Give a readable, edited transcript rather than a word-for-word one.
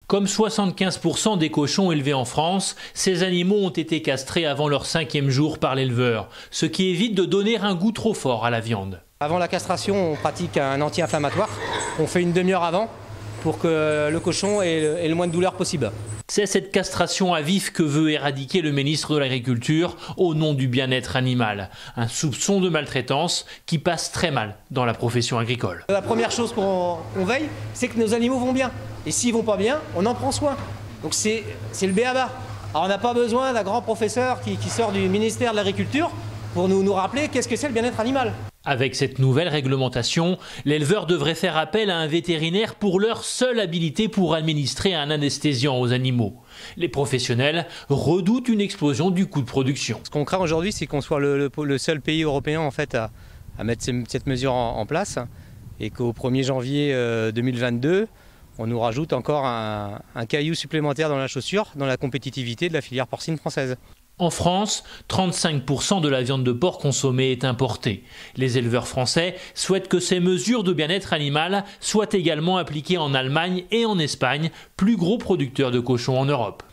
Comme 75% des cochons élevés en France, ces animaux ont été castrés avant leur 5e jour par l'éleveur, ce qui évite de donner un goût trop fort à la viande. Avant la castration, on pratique un anti-inflammatoire. On fait une demi-heure avant pour que le cochon ait le moins de douleur possible. C'est cette castration à vif que veut éradiquer le ministre de l'Agriculture au nom du bien-être animal. Un soupçon de maltraitance qui passe très mal dans la profession agricole. La première chose qu'on veille, c'est que nos animaux vont bien. Et s'ils vont pas bien, on en prend soin. Donc c'est le b.a.-ba. Alors on n'a pas besoin d'un grand professeur qui sort du ministère de l'Agriculture pour nous rappeler qu'est-ce que c'est le bien-être animal. Avec cette nouvelle réglementation, l'éleveur devrait faire appel à un vétérinaire pour leur seule habilité pour administrer un anesthésiant aux animaux. Les professionnels redoutent une explosion du coût de production. Ce qu'on craint aujourd'hui, c'est qu'on soit le seul pays européen en fait, à mettre cette mesure en place et qu'au 1er janvier 2022, on nous rajoute encore un caillou supplémentaire dans la chaussure, dans la compétitivité de la filière porcine française. En France, 35% de la viande de porc consommée est importée. Les éleveurs français souhaitent que ces mesures de bien-être animal soient également appliquées en Allemagne et en Espagne, plus gros producteurs de cochons en Europe.